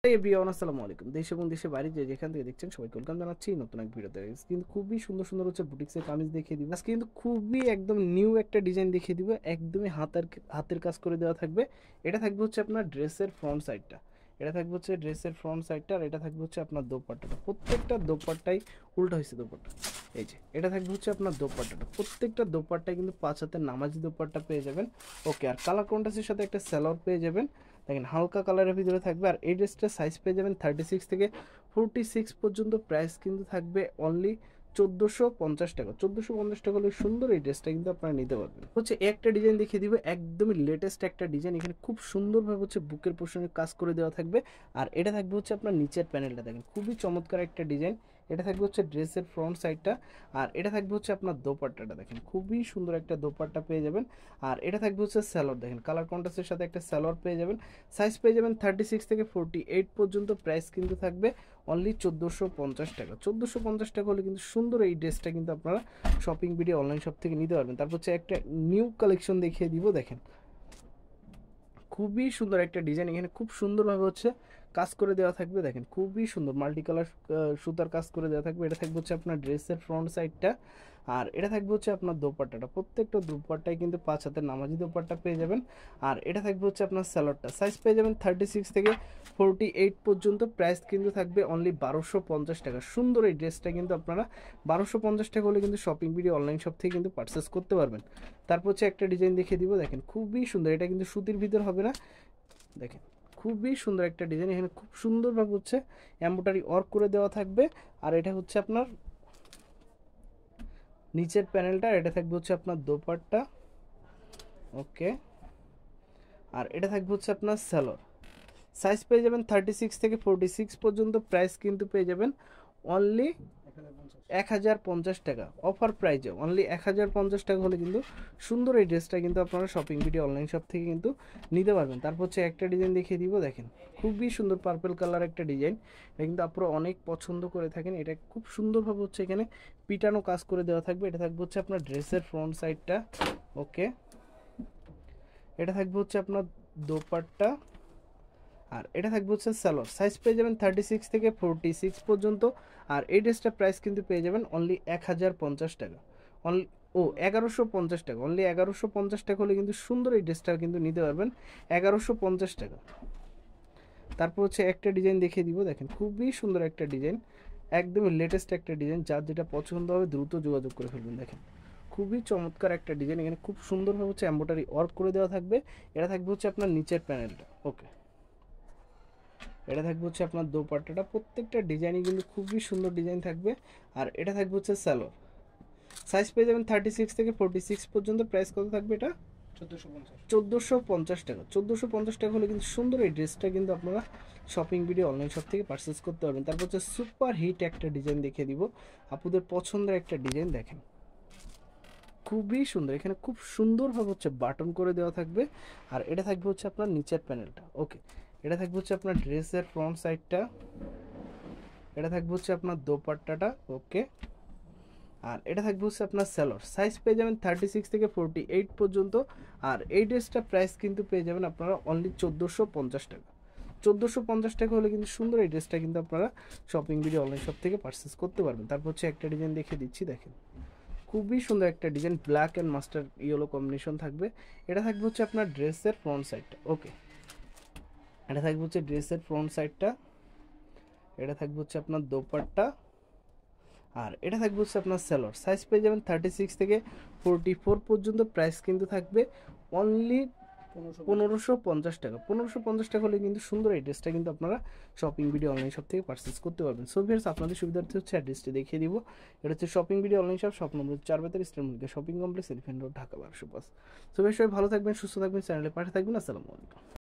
Everyone আসসালামু আলাইকুম। দেশ এবং দেশের বাইরে যেখান থেকে দেখছেন সবাইকে ওয়েলকাম জানাচ্ছি নতুন এক ভিডিওতে। কিন্তু খুবই সুন্দর সুন্দর হচ্ছে বুটিক্সের কামিজ দেখিয়ে দিব আজকে, কিন্তু খুবই একদম নিউ একটা ডিজাইন দেখিয়ে দিব। একদমই হাতের কাজ করে দেওয়া থাকবে। এটা থাকবে হচ্ছে আপনার ড্রেসের ফ্রন্ট সাইডটা, এটা থাকবে হচ্ছে ড্রেসের ফ্রন্ট সাইডটা, আর এটা থাকবে হচ্ছে আপনার দোপাট্টাটা। প্রত্যেকটা দোপাট্টাই উল্টা হয়েছে দোপাট্টা। এই যে এটা থাকবে হচ্ছে আপনার দোপাট্টাটা, প্রত্যেকটা দোপাট্টায় কিন্তু 5 হাতের নামাজি দোপাট্টা পেয়ে যাবেন। ওকে, আর কালার কন্ট্রাস্টের সাথে একটা সালোয়ার পেয়ে যাবেন। দেখেন হালকা কালারের ভিতরে থাকবে। আর এই ড্রেসটার সাইজ পেয়ে যাবেন 36 থেকে 46 পর্যন্ত। প্রাইস কিন্তু থাকবে অনলি 1450 টাকা। 1450 টাকা হলে সুন্দর এই ড্রেসটা কিন্তু আপনারা নিতে পারবেন। হচ্ছে একটা ডিজাইন দেখিয়ে দিব, একদমই লেটেস্ট একটা ডিজাইন। এখানে খুব সুন্দরভাবে হচ্ছে বুকের পোর্শনে কাজ করে দেওয়া থাকবে। আর এটা থাকবে হচ্ছে আপনার নিচের প্যানেলটা, দেখেন খুবই চমৎকার একটা ডিজাইন। এটা থাকবে হচ্ছে ড্রেসের ফ্রন্ট সাইডটা, আর এটা থাকবে হচ্ছে আপনার দোপাট্টাটা। দেখেন খুবই সুন্দর একটা দোপাট্টা পেয়ে যাবেন। আর এটা থাকবে হচ্ছে সালোয়ার, দেখেন কালার কন্ট্রাস্টের সাথে একটা সালোয়ার পেয়ে যাবেন। সাইজ পেয়ে যাবেন 36 থেকে 48 পর্যন্ত। প্রাইস কিন্তু থাকবে অনলি 1450 টাকা। 1450 টাকা হলে কিন্তু সুন্দর এই ড্রেসটা কিন্তু আপনারা শপিং ভিডিও অনলাইন শপ থেকে নিতে পারবেন। তারপর হচ্ছে একটা নিউ কালেকশন দেখিয়ে দিব, দেখেন খুবই সুন্দর একটা ডিজাইন। এখানে খুব সুন্দরভাবে হচ্ছে কাজ করে দেওয়া থাকবে। দেখেন খুবই সুন্দর মাল্টি কালার সুতার কাজ করে দেওয়া থাকবে। এটা থাকবে হচ্ছে আপনার ড্রেসের ফ্রন্ট সাইডটা, আর এটা থাকবে হচ্ছে আপনার দোপাট্টাটা। প্রত্যেকটা দোপাট্টায় কিন্তু 5 হাতের নামাজি দোপাট্টা পেয়ে যাবেন। আর এটা থাকবে হচ্ছে আপনার স্যালোয়ারটা। সাইজ পেয়ে যাবেন 36 থেকে 48 পর্যন্ত। প্রাইস কিন্তু থাকবে অনলি 1250 টাকা। সুন্দর এই ড্রেসটা কিন্তু আপনারা 1250 টাকা হলে কিন্তু শপিং ভিডিও অনলাইন শপ থেকে কিন্তু পারচেস করতে পারবেন। তারপর হচ্ছে একটা ডিজাইন দেখিয়ে দিব, দেখেন খুবই সুন্দর। এটা কিন্তু সুতির ভিতর হবে না, দেখেন খুবই সুন্দর একটা ডিজাইন। এখানে খুব সুন্দরভাবে হচ্ছে এমব্রয়ডারি ওয়ার্ক করে দেওয়া থাকবে। আর এটা হচ্ছে আপনার নিচের প্যানেলটা, এটা থাকবে হচ্ছে আপনার দোপাট্টা। ওকে, আর এটা থাকবে হচ্ছে আপনার সালোয়ার। সাইজ পেয়ে যাবেন 36 থেকে 46 পর্যন্ত। প্রাইস কিন্তু পেয়ে যাবেন অনলি 1050 টাকা। অফার প্রাইজে অনলি 1050 টাকা হলে কিন্তু সুন্দর এই ড্রেসটা কিন্তু আপনারা শপিং ভিডিও অনলাইন শপ থেকে কিন্তু নিতে পারবেন। তারপর হচ্ছে একটা ডিজাইন দেখিয়ে দিব, দেখেন খুবই সুন্দর পার্পল কালার একটা ডিজাইন। এটা কিন্তু আপনারা অনেক পছন্দ করে থাকেন। এটা খুব সুন্দরভাবে হচ্ছে এখানে পিটানো কাজ করে দেওয়া থাকবে। এটা থাকবে হচ্ছে আপনার ড্রেসের ফ্রন্ট সাইডটা। ওকে, এটা থাকবে হচ্ছে আপনার দোপাট্টা, আর এটা থাকবে হচ্ছে সালোয়ার। সাইজ পেয়ে যাবেন 36 থেকে 46 পর্যন্ত। আর এই ড্রেসটার প্রাইস কিন্তু পেয়ে যাবেন অনলি 1050 টাকা। অনলি 1150 টাকা। অনলি 1150 টাকা হলে কিন্তু সুন্দর এই ড্রেসটা কিন্তু নিতে পারবেন 1150 টাকা। তারপর হচ্ছে একটা ডিজাইন দেখিয়ে দিব, দেখেন খুবই সুন্দর একটা ডিজাইন, একদমই লেটেস্ট একটা ডিজাইন। যার যেটা পছন্দ হবে দ্রুত যোগাযোগ করে ফেলবেন। দেখেন খুবই চমৎকার একটা ডিজাইন। এখানে খুব সুন্দরভাবে হচ্ছে এমব্রয়ডারি ওয়ার্ক করে দেওয়া থাকবে। এটা থাকবে হচ্ছে আপনার নিচের প্যানেলটা। ওকে, এটা থাকবে হচ্ছে আপনার দোপাট্টাটা। প্রত্যেকটা ডিজাইনই কিন্তু খুবই সুন্দর ডিজাইন থাকবে। আর এটা থাকবে হচ্ছে সালোয়ার। সাইজ পেয়ে যাবেন 36 থেকে 46 পর্যন্ত। প্রাইস কত থাকবে এটা? 1450 টাকা। 1450 টাকা হলে কিন্তু সুন্দর এই ড্রেসটা কিন্তু আপনারা শপিং ভিডিও অনলাইন শপ থেকে পারচেস করতে পারবেন। তারপর হচ্ছে সুপার হিট একটা ডিজাইন দেখিয়ে দিব, আপনাদের পছন্দের একটা ডিজাইন। দেখেন খুবই সুন্দর, এখানে খুব সুন্দরভাবে হচ্ছে বাটন করে দেওয়া থাকবে। আর এটা থাকবে হচ্ছে আপনার নিচের প্যানেলটা। ওকে, এটা থাকবে হচ্ছে আপনার ড্রেসের ফ্রন্ট সাইডটা, এটা থাকবে হচ্ছে আপনার দোপাট্টাটা। ওকে, আর এটা থাকবে হচ্ছে আপনার সালোয়ার। সাইজ পেয়ে যাবেন 36 থেকে 48 পর্যন্ত। আর এই ড্রেসটা প্রাইস কিন্তু পেয়ে যাবেন আপনারা অনলি 1450 টাকা। 1450 টাকা হলে কিন্তু সুন্দর এই ড্রেসটা কিন্তু আপনারা শপিং ভিডিও অনলাইন শপ থেকে পারচেস করতে পারবেন। তারপর হচ্ছে একটা ডিজাইন দেখিয়ে দিচ্ছি, দেখেন খুবই সুন্দর একটা design, black and master yellow combination থাকবে। এটা থাকবে হচ্ছে আপনার ড্রেসের ফ্রন্ট সাইডটা। ওকে, এটা থাকবে হচ্ছে ড্রেসের ফ্রন্ট সাইডটা, এটা থাকবে হচ্ছে আপনার দোপাট্টা, আর এটা থাকবে হচ্ছে আপনার সালোয়ার। সাইজ পেয়ে যাবেন 36 থেকে 44 পর্যন্ত। প্রাইস কিন্তু থাকবে অনলি 1550 টাকা। 1550 টাকা হলে কিন্তু সুন্দর এই ড্রেসটা কিন্তু আপনারা শপিং ভিডিও অনলাইন শপ থেকে পারচেস করতে পারবেন। সো ভিউয়ার্স, আপনাদের সুবিধার্থে হচ্ছে অ্যাড্রেসটি দেখিয়ে দিব। এটা হচ্ছে shopping video online shop, shop number 4 eastern Mallika shopping complex, elephant road, Dhaka 1205। So viewers, সবাই ভালো থাকবেন, সুস্থ থাকবেন, চ্যানেলে পাশে থাকবেন। আসসালামু আলাইকুম।